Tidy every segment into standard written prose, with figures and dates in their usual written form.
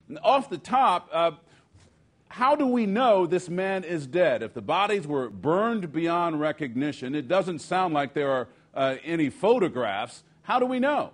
Off the top, how do we know this man is dead? If the bodies were burned beyond recognition, it doesn't sound like there are any photographs. How do we know?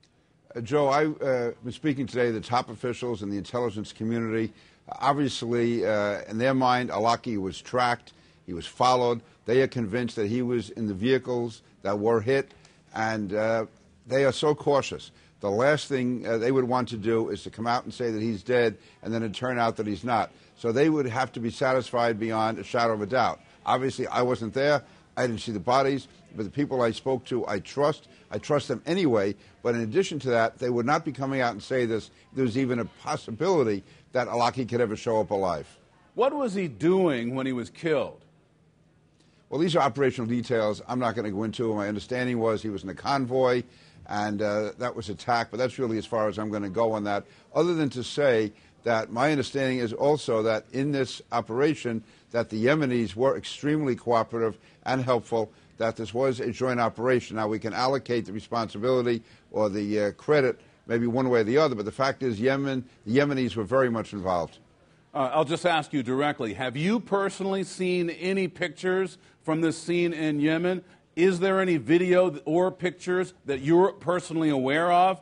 Joe, I've been speaking today to the top officials in the intelligence community. Obviously, in their mind, al-Awlaki was tracked. He was followed. They are convinced that he was in the vehicles that were hit, and they are so cautious. The last thing they would want to do is to come out and say that he's dead, and then it turn out that he's not. So they would have to be satisfied beyond a shadow of a doubt. Obviously, I wasn't there. I didn't see the bodies, but the people I spoke to, I trust. I trust them anyway. But in addition to that, they would not be coming out and say this. There's even a possibility that al-Awlaki could ever show up alive. What was he doing when he was killed? Well, these are operational details I'm not going to go into. My understanding was he was in a convoy, and that was attacked. But that's really as far as I'm going to go on that, other than to say that my understanding is also that in this operation that the Yemenis were extremely cooperative and helpful, that this was a joint operation. Now, we can allocate the responsibility or the credit maybe one way or the other, but the fact is the Yemenis were very much involved. I'll just ask you directly. Have you personally seen any pictures from this scene in Yemen? Is there any video or pictures that you're personally aware of?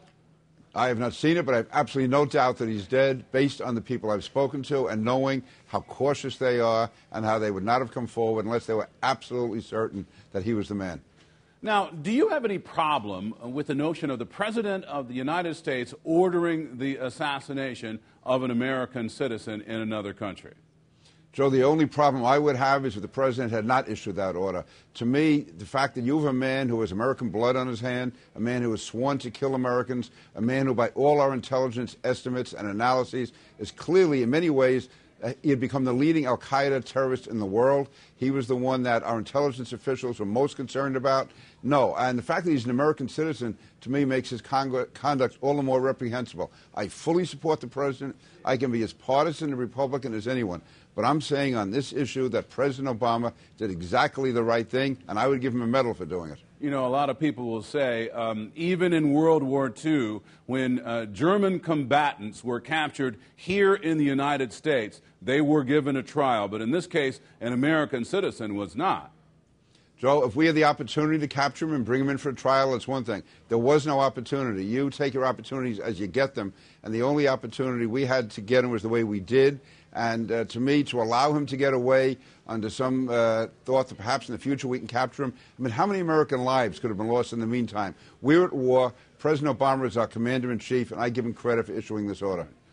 I have not seen it, but I have absolutely no doubt that he's dead based on the people I've spoken to and knowing how cautious they are and how they would not have come forward unless they were absolutely certain that he was the man. Now, do you have any problem with the notion of the President of the United States ordering the assassination of an American citizen in another country? Joe, the only problem I would have is if the President had not issued that order. To me, the fact that you have a man who has American blood on his hand, a man who has sworn to kill Americans, a man who, by all our intelligence estimates and analyses, is clearly, in many ways, he had become the leading al-Qaeda terrorist in the world. He was the one that our intelligence officials were most concerned about. No, and the fact that he's an American citizen, to me, makes his conduct all the more reprehensible. I fully support the President. I can be as partisan and Republican as anyone. But I'm saying on this issue that President Obama did exactly the right thing, and I would give him a medal for doing it. You know, a lot of people will say, even in World War II, when German combatants were captured here in the United States, they were given a trial. But in this case, an American citizen was not. Joe, if we had the opportunity to capture him and bring him in for a trial, it's one thing. There was no opportunity. You take your opportunities as you get them, and the only opportunity we had to get him was the way we did. And to me, to allow him to get away under some thought that perhaps in the future we can capture him, I mean, how many American lives could have been lost in the meantime? We're at war. President Obama is our commander-in-chief, and I give him credit for issuing this order.